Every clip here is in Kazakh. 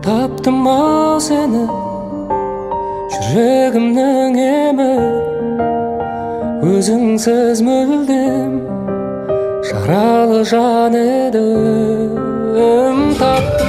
Taptım al seni yüreğimden emi, özüngsüz müldüm yaralı can edim. Taptım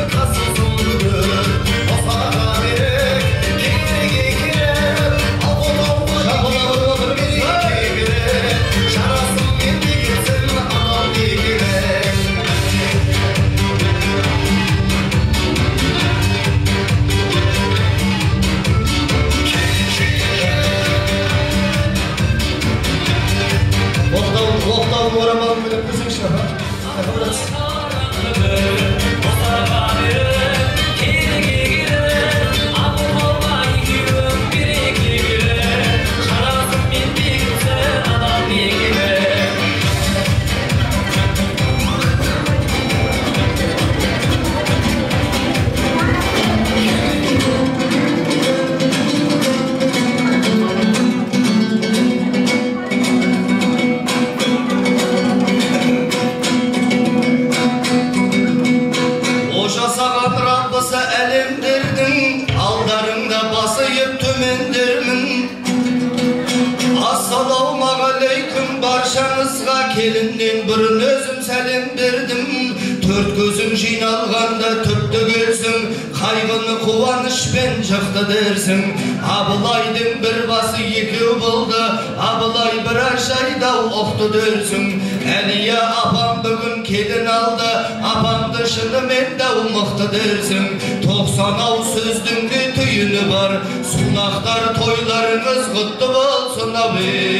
Kelinden bir özüm selim verdim. Dört gözüm jynalganda töptü gelsin, kaygını kuvanış ben jıktı dersin. Abılaydın bir bası iki buldu, abılay bir aşayda oktu dersin. Eliye apam bugün kelin aldı, apam dışını men de umıktı dersin. 90 sözdün bir tüyünü var, sunaktar toylarınız kutlu olsun abi.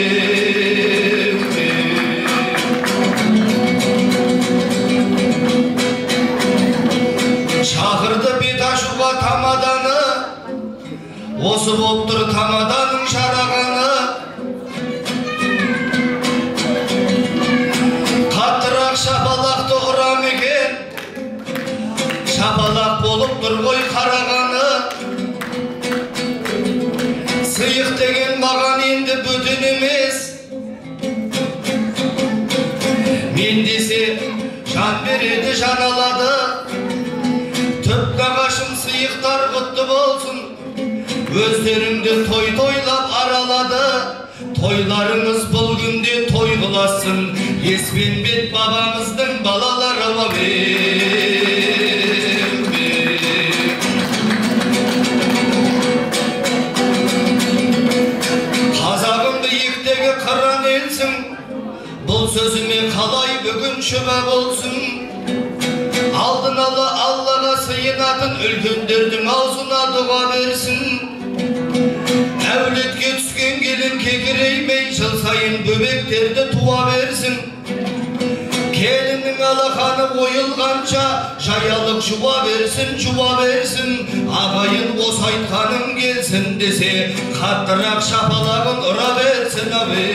Çağırdı bir taşuva tamadanı, osu boptur tamadanın şarağını. Kattırak şapalak doğram eken, şapalak boluptur koy karağanı. Sıyık degen bağan indi bütünümüz, mendisi can veredi can aladı. Töpke kaşım sıyıktar kutlu olsun, gözlerimde toy toylap araladı. Toylarımız bul günde toy kılasın, Esbenbet babamızın balaları var. Kazağım büyükteki kıran elsin, bu sözüme kalay bugün şüphe olsun. Aldın Allah'a sıyınatın, ülkündürdün ağzına dua versin. Evletke tüsken gelin kekireymey, çılsayın böbeklerde tuva versin. Kelinin alakanı koyulganca, jayalık çuva versin, çuva versin. Ağayın osaytkanım gelsin dese, kattırak şapalağın ıra versin abi.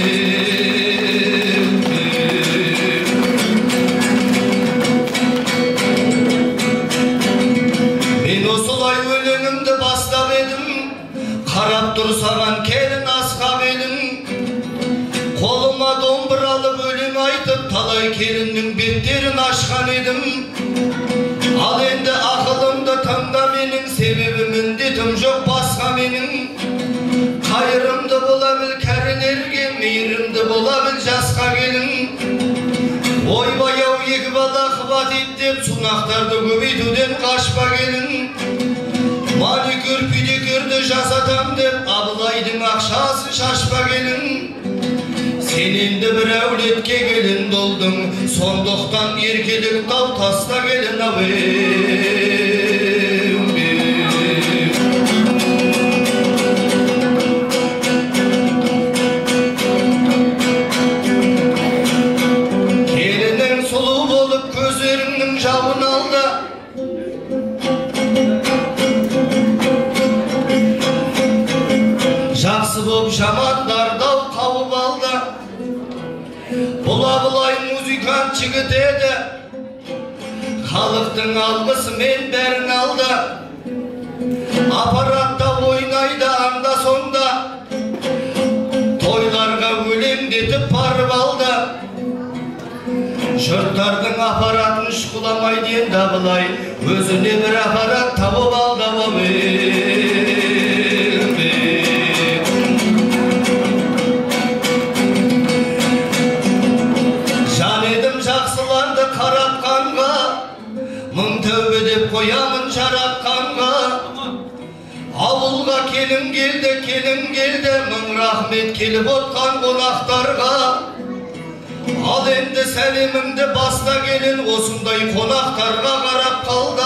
Karap dursaman kelin askab elim, koluma dombıralı bölüm aytıp talay kelinin betterin aşkan edim. Al endi akılımda tanda menin, sebebimin dedim yok baska menin. Kayrımda bulabil kerilerge, meyirimde bulabil jaska gelin. Oy bayav yek bada kıvat ettim, sunaktardı köbeytüden kaçpa gelin. Manikür pidikürdü jasatam dep, abılaydın akşası şaşpa gelin. Senin de bir evletke gelin doldun, sonduktan erkelik dal tasta gelin abi. Kelinin sulu olup gözlerinin javın aldı. Jaksı bop şamanlar dal kavup aldı. Bula bulay müzikan çıgıt edi. Kalıktın algısı men berin aldı. Aparatta oynaydı anda sonda. Toylarga ölem detip parıp aldı. Şırttardın aparatın şukulamay diyen dabılay, özüne bir aparat tavıp al davı Can edim жақсыларды қарап қанға, мың тәубе деп қоямын шарап қанға. Ауылға келін келді, мың рахмет келіп отқан қонақтарға. Ал енді сәлемімді баста келін, осындай қонақтарға қарап қалда.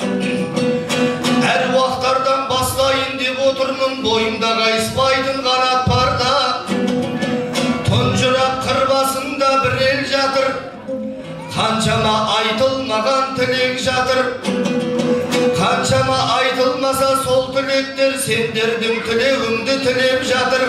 Әр уақыттардан бастайын деп отырмын, бойымда қайыспайтын қанат барда. Тұнжырап қырбасында бір ел жатыр, қаншама айтылмаған тілек жатыр. Қаншама айтылмаса сол тілектер, сендердің тілеуіңді тілеп жатыр.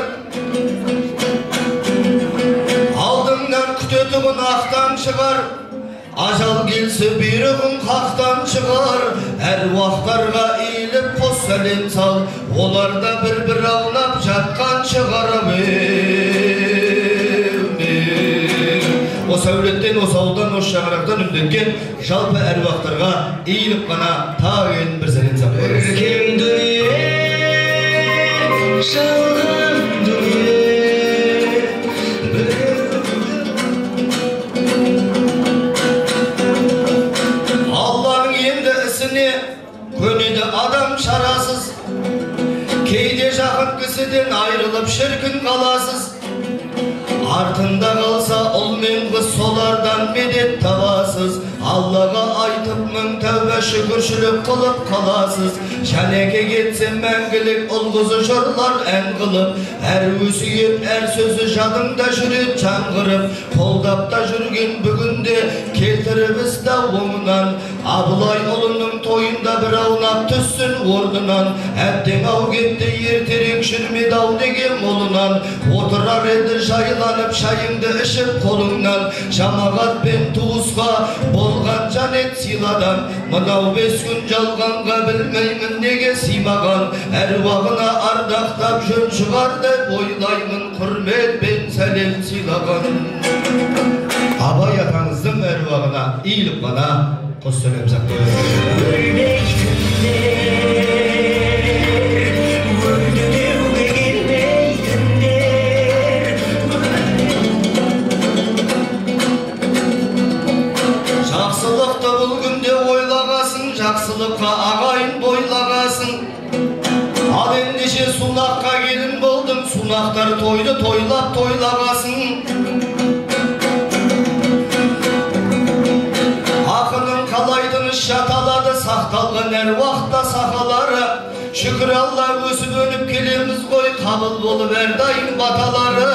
Алдыңнан күтетігін ақтан шығар, ажал келсе бүйрегің қақтан шығар. Әр уақыттарға иіліп қос сәлем сал, оларда бір аунап жатқан шығарым. Осы әулеттен, осы ауылдан, осы шаңырақтан үмдеткен жалпы әруақтарға иіліп қана тағын бір сәлем сал. Өркен дүние, шалғын дүние. Алланың енді ісіне көнеді адам шарасыз. Кейде жақын кісіден айрылып шіркін қаласыз. Артында қалса ұл мен қыз солардан медет табасыз. Аллаға айтып мың тәубе шүкіршілік қылып қаласыз. Жәнеке кетсе мәңгілік ұл қызы жырлар ән қылып, әр өсиет, әр сөзі жадыңда жүрет жаңғырып. Қолдап та жүрген бүгінде келтіріп істі оңынан. Абылай ұлының тойында бір аунап түссін орнынан. Әттең ау кетті ертерек жүрмеді ау деген молынан. Отырар еді жайланып шайыңды ішіп қолыңнан. Жамағат пен туысқа болған жанет сыйладан. Мынау 5 күн жалғанға білмеймін неге сыймаған. Әруағына ардақтап жөн шығар деп ойлаймын, құрметпен сәлем сыйлаған. Абай атаңыздың әруағына иіліп қана қос сәлем сақтайын. Жақсылықты бұл күнде ойлағасын, жақсылыққа ағайын бойлағасын. Ал ендеше сунаққа келін болдың, сунақтар тойды тойлап тойлағасын. Ақының қалайдың шаталады, сақталған әр уақытта сақалары. Шүкір Алла өсіп өніп келеміз ғой, қабыл болып әрдайым баталары.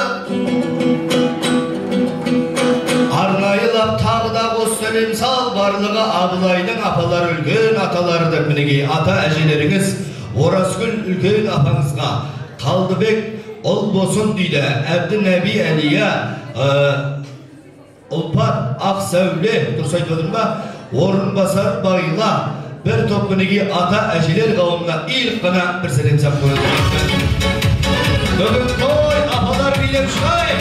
Арнайылап тағы да қос сәлем сал, барлығы Абылайдың апалар үлкен аталары деп мінекей ата әжелеріңіз Оразгүл үлкен апаңызға Қалдыбек ұл босын дейді. Әбді Нәби Әлия, Ұлпат Ақсәуле, дұрыс айтып отырмын ба? Орынбасар Байла, бір топ мінекей ата әжелер қауымына иіліп қана бір сәлем сал қойды. Бүгін той апалар билеп шығай.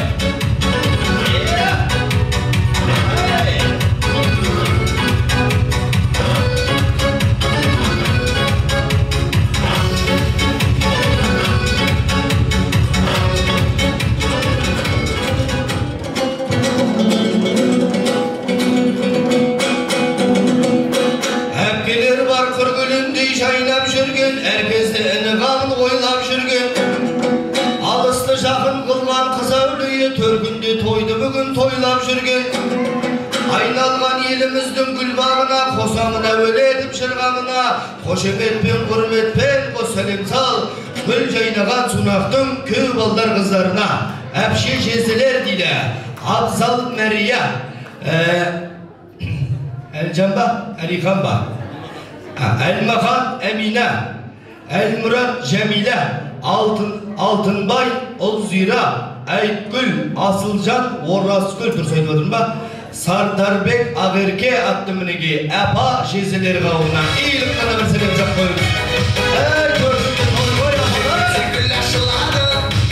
Төркінде тойды бүгін тойлап жүрген. Айналған еліміздің гүлбағына, қосамын әуелетіп шырғамына. Қошеметпен, құрметпен қос сәлем сал, гүл жайнаған сунақтың көп балдар қыздарына. Әпше жезілер дейді. Абзал Мәрия, Әлжан ба, Әлихан ба, Әлмахан Әмина, Әлмұрат Жәмила, Алтынбай Ұлзира, Әйтгүл, Асылжан, Оразгүл, дұрыс айтып отырмын ба? Сардарбек Ағерке атты мінеге әпа жезелер қауымына иіліп қана бір сәлем жақ қойыңыз. Көрсінді той апалар. Гүл ашылады,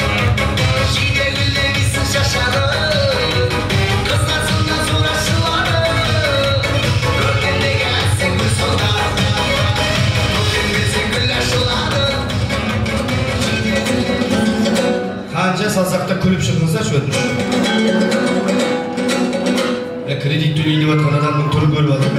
жиде гүлден исін шашады. Қыз назында зор ашылады. Kredit төлейін деп атқан адамның түрін көріп жатырмын.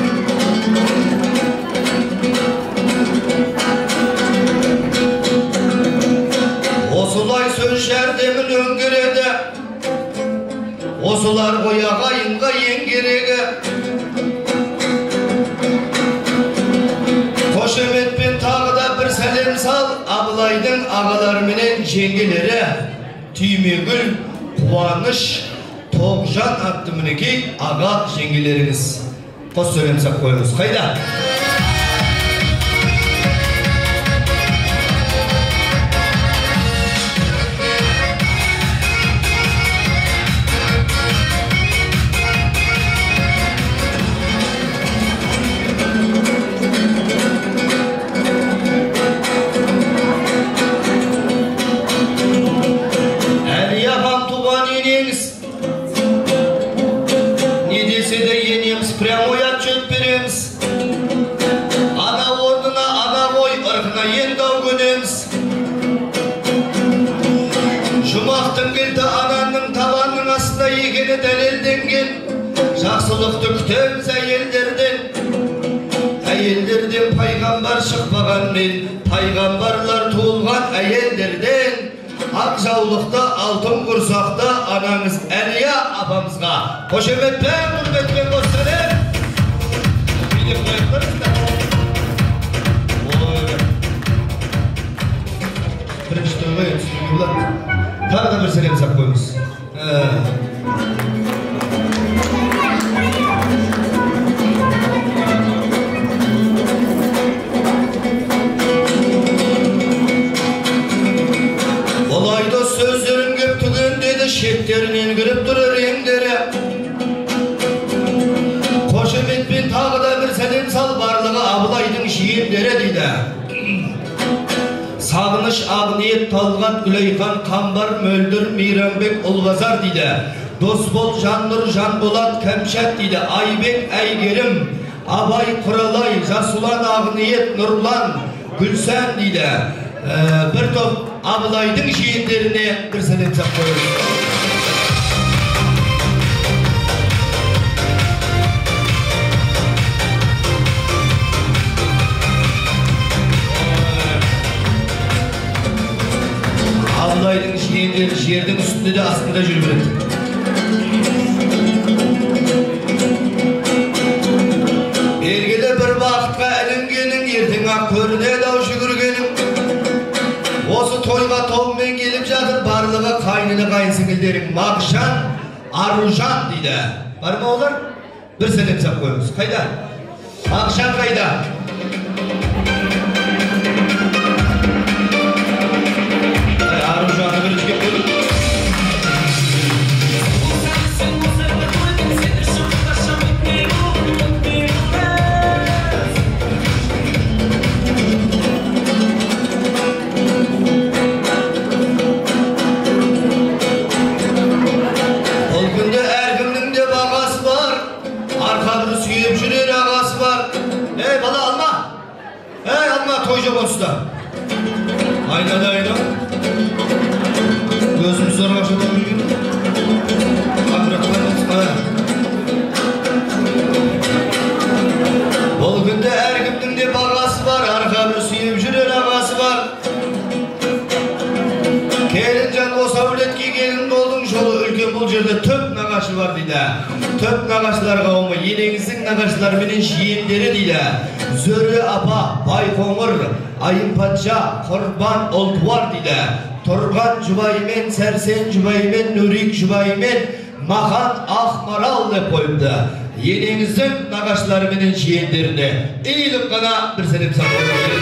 Осылай сөз жәрдемін өңгереді, осылар ғой ағайынға ең керегі. Қошеметпен тағы да бір сәлем сал, Абылайдың ағаларменен жеңгелері Түймегүл, Қуаныш, Тоғжан атты мінекей аға жеңгелеріңіз. Қос сөйлем сап қойыңыз. Қайда? Прямой отчет береміз. Ана орнына ана ғой, ырқына енді көнеміз. Жұмақтың келді ананың табанның астында екені дәлелденген. Жақсылықты күтеміз әйелдерден. Әйелдерден пайғамбар шықпағанмен, пайғамбарлар туылған әйелдерден. Ақ жаулықта, алтын құрсақта анаңыз Әлия апамызға қошеметпен, құрметпен қостырып. Билеп қойыңыздар. Бірінші тойға түсінуге болады. Тағы да бір сәлем сап қойыңыз. Олайда сөздерін кеп түген деді, шеттерінен кіріп тұрыр еңдері. Қошеметпен тағы да бір сәлем сал, барлығы Абылайдың жиендері дейді. Сағыныш, Ағниет, Талғат, Гүлайхан, Қамбар, Мөлдір, Мейрамбек, Ұлбазар дейді. Досбол, Жаннұр, Жанболат, Кәмшат дейді. Айбек, Әйгерім, Абай, Құралай, Жасулан, Ағниет, Нұрлан, Гүлсән дейді. Bir топ Абылайдың жиендеріне бір сәлем сап қойыңыз. Абылайдың жиендері жердің үстінде де астында жүріп береді. Белгілі бір бақытқа ілінгенің, ертең-ақ көрінеді ау жүгіргенің. Осы тойға тобымен келіп жатыр, барлығы қайнını қайынсіңілдерің Мағжан, Аружан дейді. Бар ма олар? Bir sene hesap koyuyoruz. Kayda. Akşam kayda. Arujağını bir çıkıp koyduk. Usta. Aynen aynen. Gözümüz zor başladı. Bol günde her kimnin de bağası var. Arkamı suyup jürür ağası var. Kelincan o savletki gelin oldun şolu ülke bul jerde töp nagaşı var deydi. Töp nagaşılar kavmi yenengizin nagaşılar benim şiirleri deydi. Zörü apa, Baykonur, Ayın Patça, Korban Oltuvar deydi. Torgan Jubaymen, Sersen Jubaymen, Nurik Jubaymen, Mahan Ahmaral dep koyuptu. Yenengizin nagaşılar benim şiirlerini eğilip kana bir senem saklayın.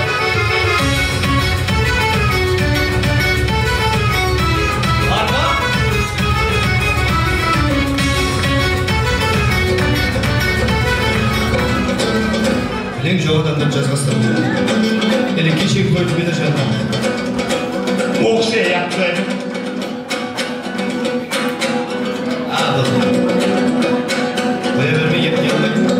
Len joğadandan жазғастым. Eli kişi koydu bir de canım. Okşa yaptı. Ağladım. Koya verme yep yandı.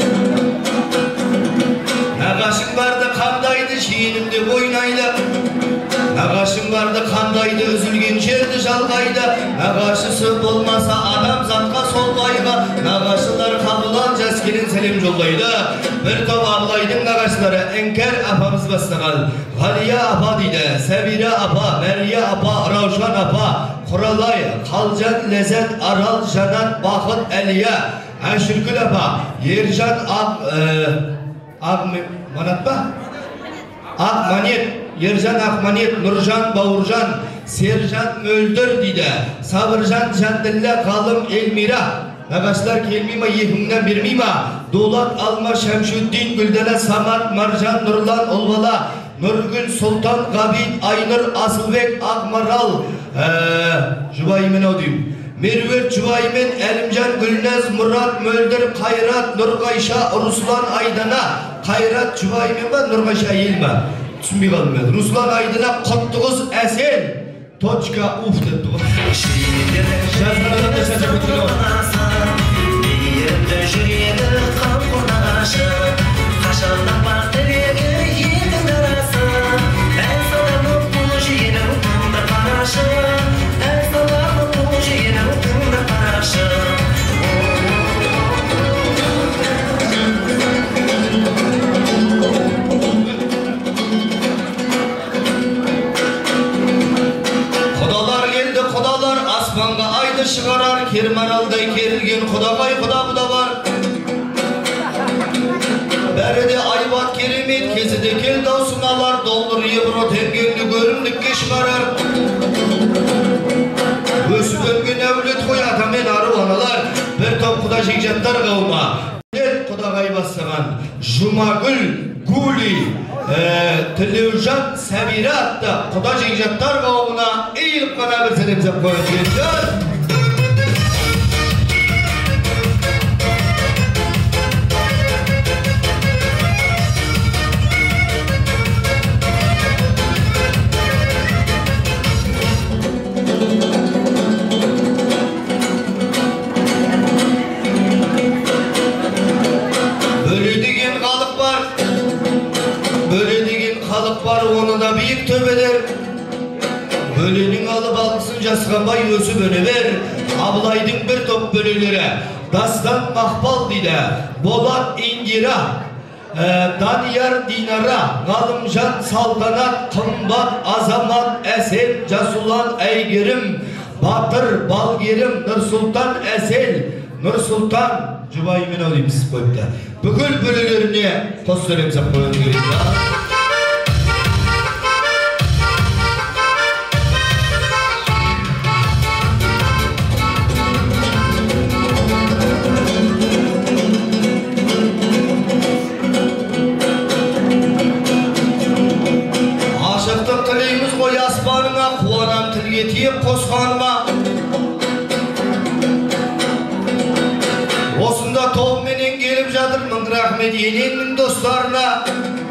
Nagaşım vardı kandaydı şiirimde boynaydı. Nagaşım vardı kandaydı üzülgen şerdi şalgaydı. Nagaşısı olmasa adam zatqa sol bayga. gelin selim yollaydı. Bir top ablaydın nagaşları Enker apamız bastagal. Galiya apa deydi, Sevire apa, Merya apa, Ravşan apa, Kuralay, Kalcan, Lezzet, Aral, Janat, Bakıt, Eliye, Şürkül apa, Yercan, Manatba? Akmanet, Yercan Akmanet, Nurcan Bavurcan, Sercan Öldür deydi. Sabırcan Candille Kalım Elmira. Nagaşlar kelmeyme yehimden birmeyme. Dolat Alma Şemşüddin Güldene Samat Marcan Nurlan Olvala Nurgül Sultan Gabit Aynur Asılbek Akmaral Cüvaymen odayım. Mervet Cüvaymen Elimcan Gülnez Murat Möldür Kayrat Nurgayşa Ruslan Aydana Kayrat Cüvaymen var Nurgayşa Yelme. Түсінбей қалдым мен. Руслан Айдына құттығыз әсел. Точка уф деп тұр. Жазғанада да шашып өткен Енді жүрегі қан қонашы Қашанда бар тілегі елдің дарасы Ән саламын бұл жиенің тұнда қарашы Ән саламын бұл жиенің тұнда қарашы Шығарар кермаралдай керілген құдағай құда бұда бар. Бәрі де айбат керемет кезіде кел даусына бар. Доллар евро тенгенді көрімдікке шығарар. Өсіп өнген әулет қой атамен ару аналар. Бір топ құда жекжаттар қаума. Құдағай бастаған Жұмагүл, Гули, Тілеужан, Сәбира атты құда жекжаттар қауымына иіліп қана бір сәлемзеп қойын жеттер. Onu da büyük töbeler. Bölenin alıp algısın jaskanbay ösüp öne ver. Ablaydın bir top bölelere. Dastan Mahbal dile. Bolat İngira. Daniyar Dinara. Galımcan Saltanat. Kımbat Azamat Esel. Casulan Eygerim. Batır Balgerim. Nursultan Esel. Nursultan Cüvaymen olayım siz koyup da. Bükül bölelerine postörümüze koyun gerekiyor. Koskanma Osunda top menen gelip жатыр мың рахмет енеңнің достарына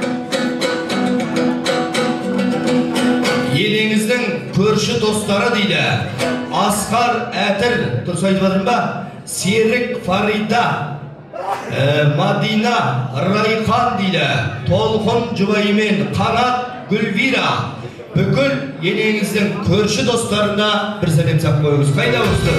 Енеңіздің көрші достары дейді Асқар Әтір дұрыс айтып жатырмын ба Серік Фарида Мадина Райхан дейді Толқын Жұбаймен Қанат Гүлвира Бүкіл енеңіздің көрші достарына бір сәлем сап қойыңыз. Қайда өсті?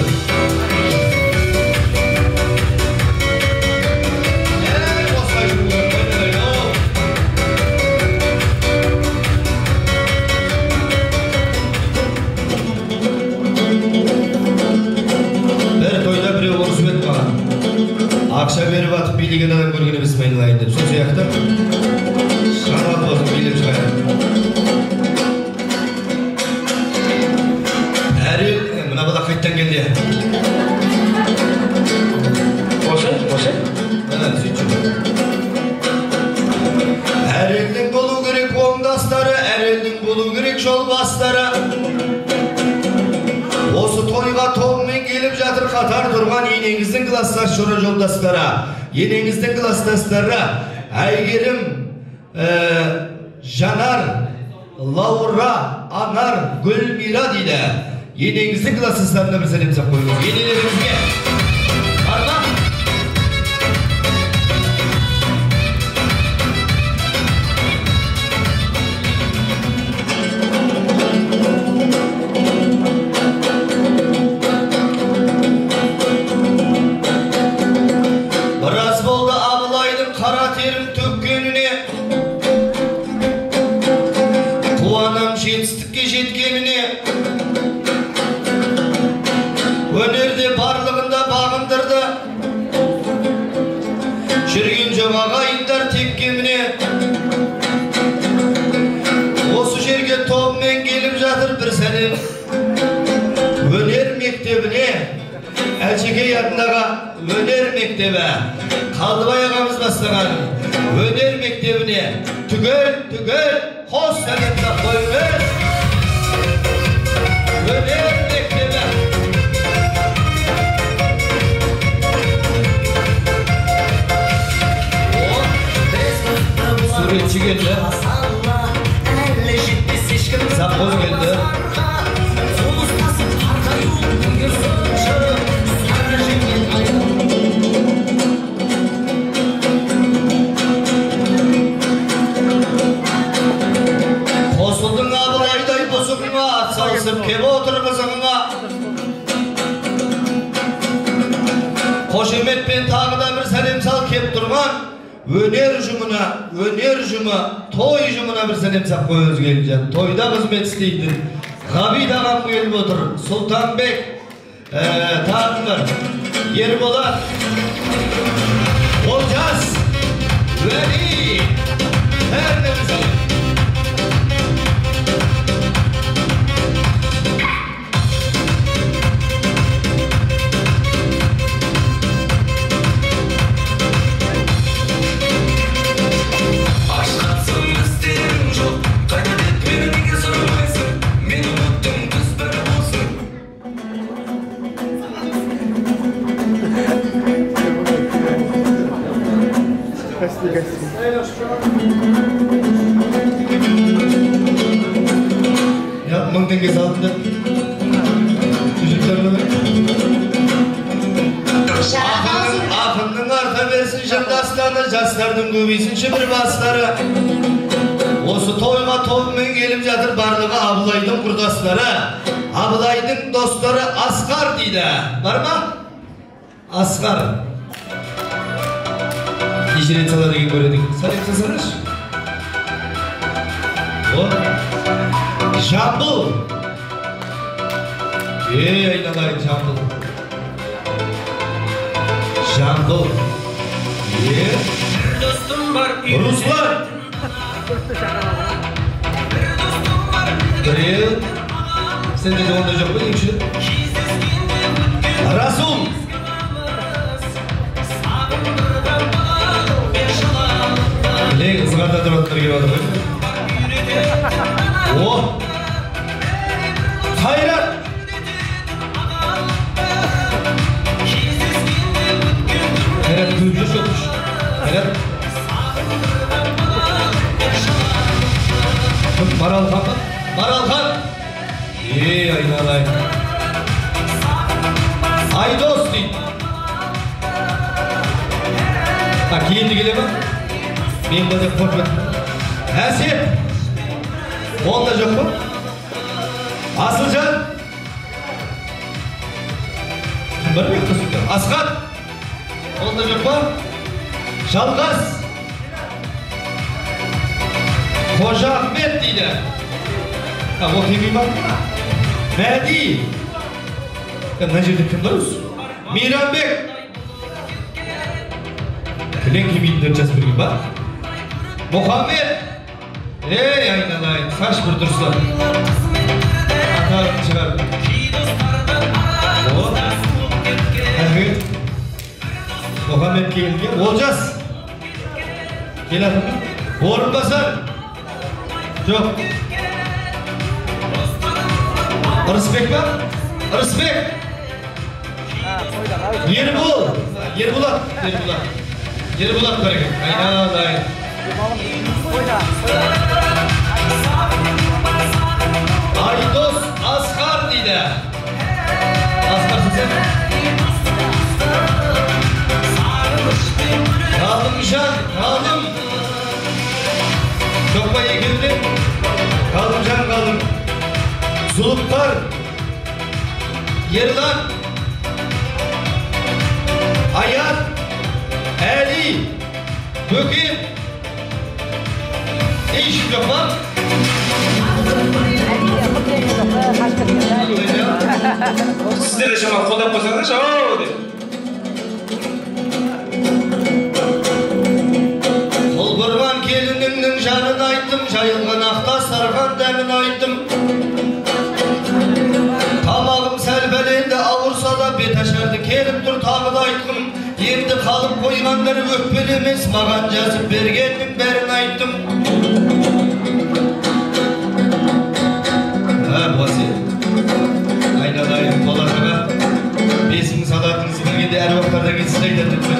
Бір тойда біреу ұрысып еді маған. Ақша беріп атып билеген адам көрген емес айналайын деп. Сол сияқты шарап отып билеп шығайын. Mına bada kayıttan geldi. Boşa? Evet, sütçü. Her elдің болу керек оңдастары, her elдің болу керек жол бастары. Осы тойға тобымен келіп жатыр қатар тұрған енеңіздің кластар шора жолдастары. Енеңіздің кластастары Әйгерім, Жанар, Лаура, Anar, Gülmira дейді. Енеңіздің классыстарына бір сәлем сап қойыңыз. Енелеріңізге. Арма. Біраз болды Kocaman agayınlar tekkemine. Osu жерге topmen gelip жатыр bir senem. Öner mektebine, Elçeke adındağı Öner mektebi, Kaldıbay ağamız başlagan Öner mektebine tügel hoş senemde koyunuz. Öner mektebi. Suretçi geldi. Zappoz geldi. Kosuldun abilayday bozukluğa at salsıp kebe otur kızımına. Koşemet ben tağıda bir senem sal kep durman. Öner jumuna, toy jumuna bir senem sap koyuz gelince. Toyda hizmet isteydin. Gabi dağam gelip otur. Sultanbek, tağımlar, Yerbolat, Olcaz, Veli, her ne bize. Ya mıng dengesi altında çocuklarına akınның arta versin жырдастары жастардың көбейсінші bir бастары. Осы тойға тобымен келіп жатыр барлығы Абылайдың құрдастары, Абылайдың достары Асқар дейді. Бар ма? Асқар. Неше рет сала деген көредік. Сәлем жасаңыз. Жамбыл. Айналайын Жамбыл. Жамбыл. Руслан. Sen de onda yok mu? Rasul. Ne ızgarda duranlar gibi adam. Oh. Hayrat. Hayrat kuyumcu yokmuş. Hayrat. Maralkan mı? Maralkan. Aynalay. Aydos değil. Bak yeni gele mi? Benim de korkmadım. Hasip. Onda yok mu? Asılcan. Kim var mı yok musun? Askat. Onda yok mu? Şalgaz. Hoca Ahmet deydi. Ha o kimi var mı? Mehdi. Ne жерде kim var mısın? Miranbek. Kilen kimiydi çaz bir gibi bak. Muhammed. Aynalayın. Kaç bir dursa. Atarını çıkardı. O. Evet. Muhammed geldi. Olacağız. Gel adamı. Orun basar. Yok. Respekt var. Respekt. Yerbulat. Yerbulat karıgın. Aynalayın. Aydos Asgar deydi. Asgar sizin. Kaldım Mişan, kaldım. Çok bayı girdim. Kaldım can kaldım. Zuluklar. Yerlan. Ayat. Ali. Böküm. Ne işim yok lan? Sizler de şuna kolay koysanız, ooo de. Salıp koyganları öppelemez, magan жазып bergenin berin ayttım. Basi, aynalayın tolaşaga. Besin salatınızı bilgende her vaktlarda geçseydi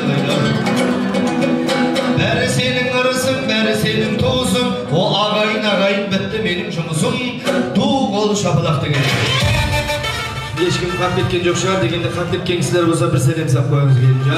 beri senin arısın, beri senin toğusun. O ağayın bitti benim жұмысым. Tuğ ol şapılaqta geldi. Ешкім қап кеткен жоқ шығар дегенде қап кеткен кісілер болса бір сәлем сап қойыңыз келінжан.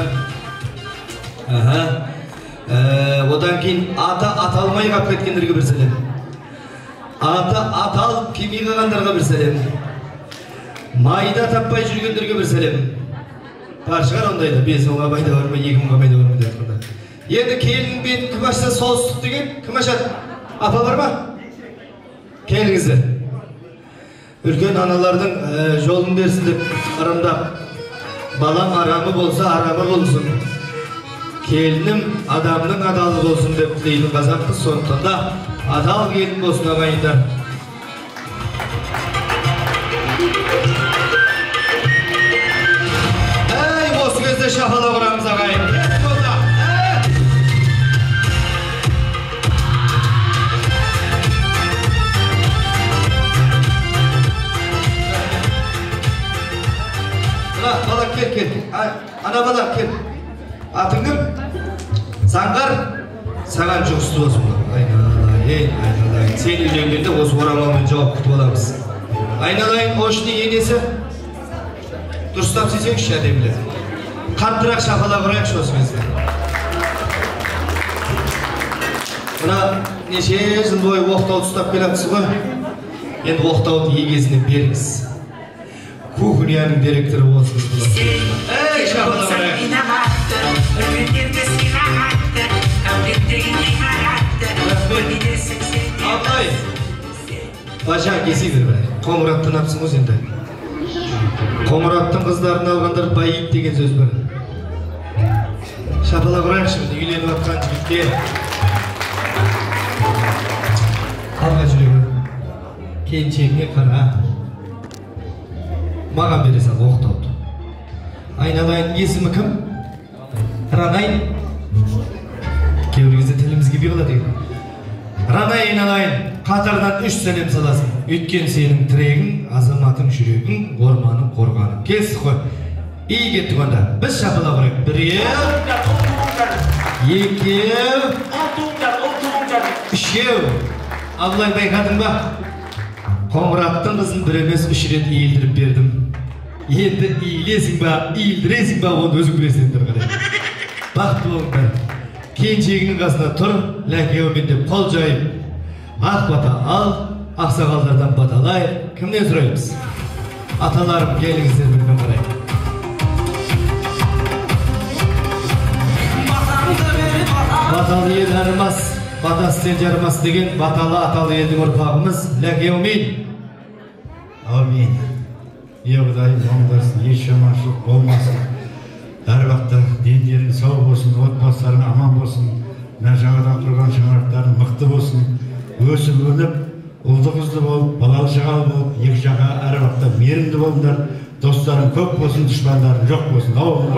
Одан кейін аты аталмай қап кеткендерге бір сәлем. Аты аталып келмей қалғандарға бір сәлем. Майда таппай жүргендерге бір сәлем. Бар шығар ондайда, 5 мыңға майда бар ма, 2 мыңға майда бар ма деп тұрды. Енді келіннің бетін кім ашса солтүстік деген кім ашады? Апа бар ма? Келіңіздер. Үлкен аналардың жолын берсін деп ырымдап, балам арамы болса арамы болсын, келінім адамның адалы болсын деп тілейтін қазақпыз. Сондықтан да адал келін болсын ағайындар. Осы кезде шапалақ ұрамыз ағайын. Bala kel. Ana bala kel. Atın kім? Саңғар, саған жұмысты болсын. Айналайын. Сен үйленгенде осы орамалмен жауап күтіп аламыз. Айналайын, ошының енесі. Дұрыстап сейсеңші әдемілі. Қаттырақ шапалақ ұрайықшы осы кезде. Мына неше жыл бойы оқтауды ұстап келатсыз ғой. Енді оқтауды егесіне беріңіз. Кухняның директоры болсын. Эй, шапалақ ұрайық. Абылай, баша кесейдір бәрі. Қоңыраттың апсың өз енді. Қоңыраттың қыздарын алғандар байып деген сөз бар. Шапалақ ұрайықшы, үйленіп атқан жігітке. Алға жүрегі. Келіншегіне қара. Маған бересің оқтауды. Айналайын есімі кім? Ранай. Кейбір кезде тілімізге бейғыла деген. Ранай айналайын, қатардан 3 сәлем саласың. Өткен сенің тірегің, азаматың жүрегің, орманың қорғаның. Келсі қой. Ей кеттік онда. Біз шапалақ ұрайық. 1, 2, 3. Абылай байқадың ба? Қоңыраттың қызын бір емес 3 рет иілдіріп бердім. Енді иілесің ба, иілдіресің ба, оны өзің білесіңдер қарай. Бақытты болыңдар. Келіншегінің қасына тұр, ләкеумен деп қол жайып. Ақ бата ал, ақсақалдардан баталай. Кімнен сұраймыз? Аталарым келіңіздер бірмен қарай. Баталы ел арымас, батасы сен жарымас деген баталы аталы елдің ұрпағымыз ләкеумен. Амин. Құдайым оңдарсын, еш жаманшылық болмасын. Әр вақытта дендерің сау болсын, отбасыларың аман болсын. Мына жағадан тұрған шаңырақтарың мықты болсын. Өсіп өніп, ұлды қызды болып, балалы шағалы болып, екі жақа әр вақытта мейірімді болыңдар. Достарың көп болсын, дұшпандарың жоқ болсын.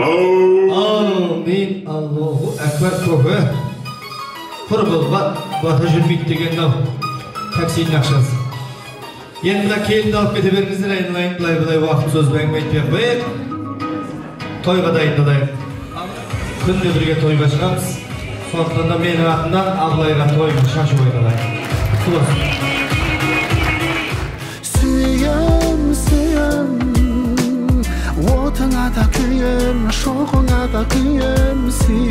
Амин. Аллаху әкбар көбі. Құр бол, бата жүрмейді деген ау. Таксидің ақшасы. Енді мына келінді алып кете беріңіздер, айналайын, бұлай уақыт сөз бәңгімейтпей қойып. Тойға дайындалайық. Күнде бірге тойға шығамыз. Сондықтан да менің атымнан Абылайға тойын шашу ойналайық. Құтты болсын. Suyam, otuna da kıyım, şoğuna da kıyım,